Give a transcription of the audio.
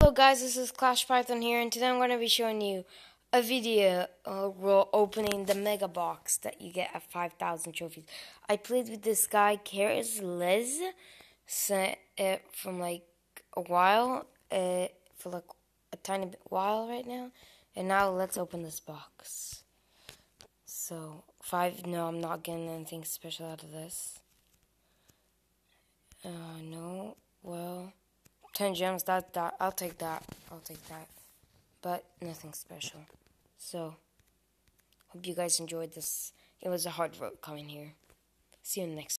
Hello guys, this is Clash Python here, and today I'm going to be showing you a video opening the mega box that you get at 5,000 trophies. I played with this guy, Karis Liz, from like a while, for like a tiny bit while right now, and now let's open this box. So, no, I'm not getting anything special out of this. No, well... 10 gems, I'll take that. But nothing special. So, hope you guys enjoyed this. It was a hard road coming here. See you next time.